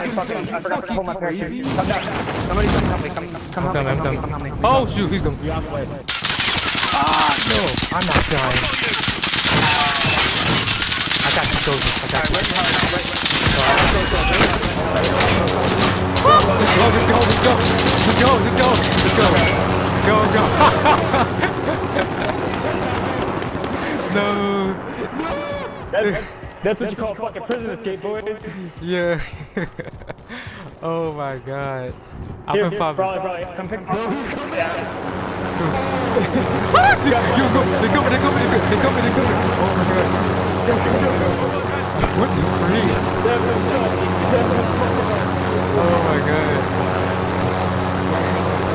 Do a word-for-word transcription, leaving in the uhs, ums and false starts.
I forgot to hold my parachute. Come down. Somebody come help me. Come, come help me. Come help me. Come help me. Oh shoot, he's going. You're on the way. Ah no, I'm not dying. I got the soldier. I got the soldier. Let's go, let's go, let's go. Let's go, let's go, let's go. Go, go. No. That's, that's what you call a fucking prison escape, boys. Yeah. Oh my god. I'm Here, in here, five. probably, probably. Come pick me up. Yeah. Yo, go, they coming, they coming, they coming, they coming. Oh my god. One, two, three. Oh my god.